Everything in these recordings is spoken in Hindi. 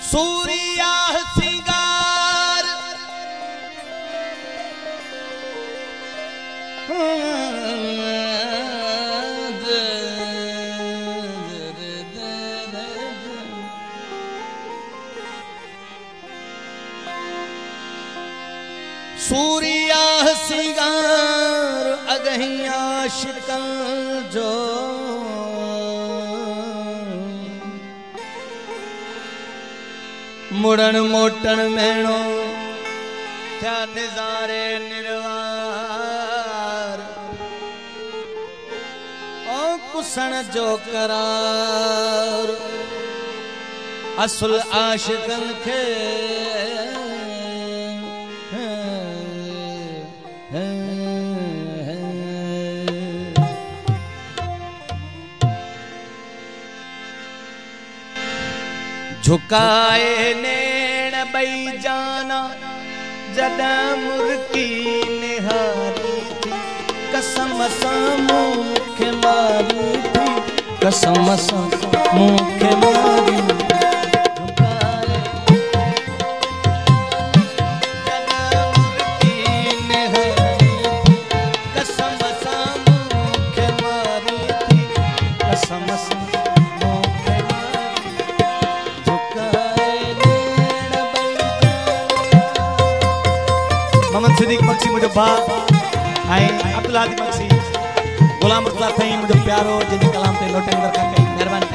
सूरिया सिंगार सूरिया सिंगार अगहिया शिकल जो मुड़न मोटन मेणो क्या निजारे निर्वार ओ कुसण जो करार असुल आशिकन के झुकाए नेण बई जाना जदा मुर्की निहारी थी कसम सा मुखे मारी थी कसम सा मुखे मारी सिद्दीक बख्शी मुझे बा अब्दुल हादी बख्शी गुलाम मुर्तजा थई मुझे प्यारो जिन कलाम ते नोटिंग कर कई मेहरबानी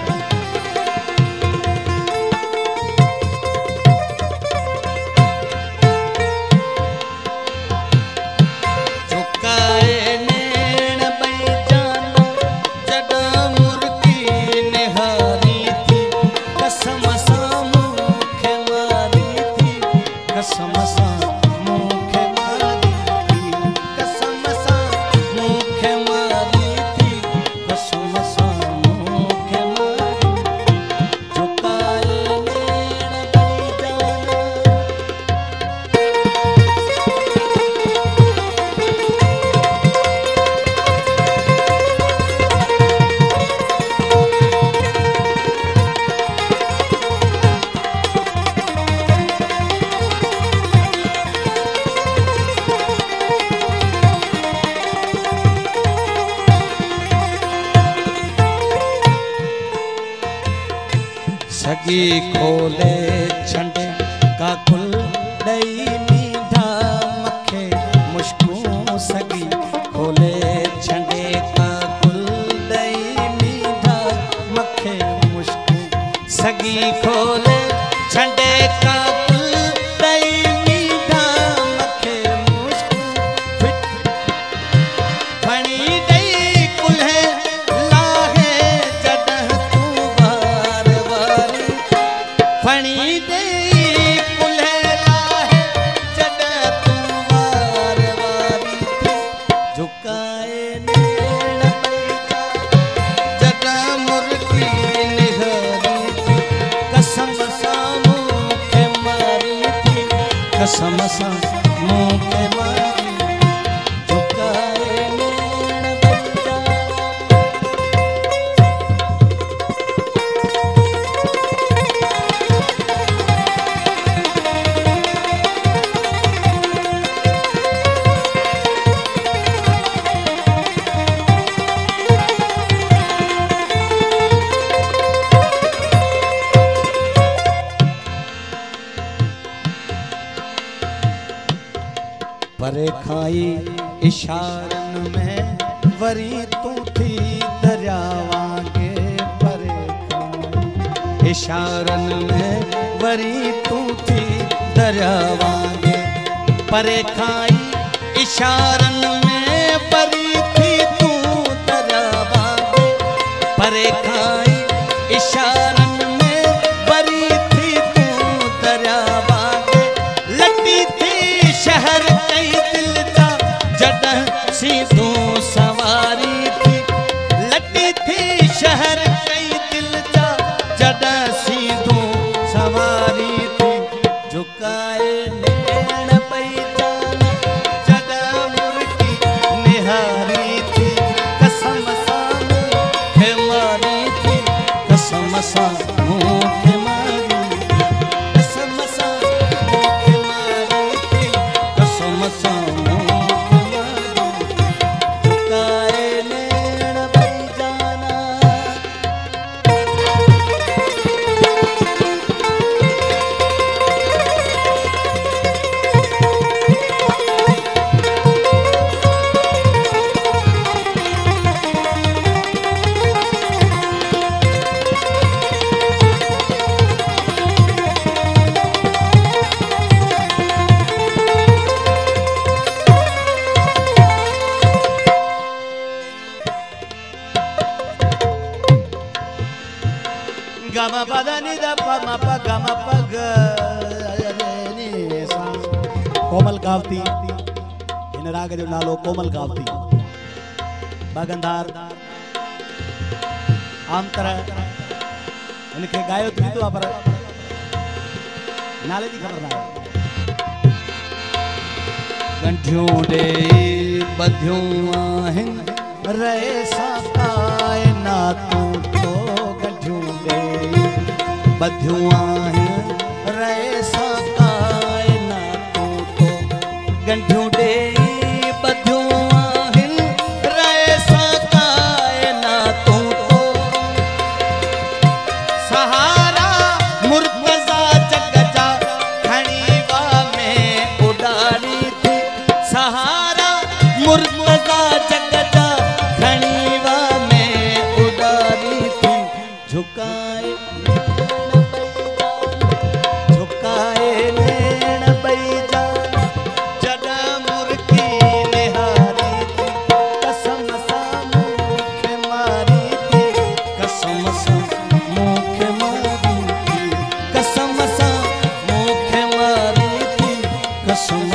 सगी खोले छंडे का कुल दई मीठा मखे मुश्कू सगी खोले छंडे का कुल दई मीठा मखे मुश्कू सगी खोले छंडे का कुल दई मीठा मखे मुश्कू फणी दई कुल है लाहे जडह तू बार बार फणी दे कुल्हेला है जडह तू बार बारी झुकाए नेण जडह मुर्की निहारी थी कसम सा मुखे मारी थी कसम सा मुखे मारी झुकाए नेण परे खाई इशारन में वरी तू थी दरियावा के परे खाई इशारन में वरी तू थी दरियावा के परे खाई इशारन में वरी थी तू दरियावा के परे खाई इशारन में वरी थी तू दरियावा के लटी थी शहर सी तू सवारी थी लटी थी शहर कई दिल जा जडह सी तू सवारी थी झुकाए नेण पई जाना जडह मुर्की निहारी थी कसम सा मुखे मारी थी कसम सा मुखे मारी गम पग कोमल गावती इन राग जो नालो कोमल गावती बागंधार आम तरह इनके गायो थी तो पर नाले जी खबर ना गंठियों दे बधियों आहिन रे सकाए ना तू तो गंठियों दे बधियों आहिन रे सकाए ना तू तो गंठियों दे बधियों आहिन रे सकाए ना तू तो सहारा मुर्तजा जग जा खणीवा में उडारी थी सहारा मुर्तजा जग जा खणीवा में उडारी थी झुकाए नैन बैजा जड़ा मुर्गी निहारी थी कसम सा मुख मारी थी कसम सा मुख मारी थी कसम सा मुख मारी थी कसम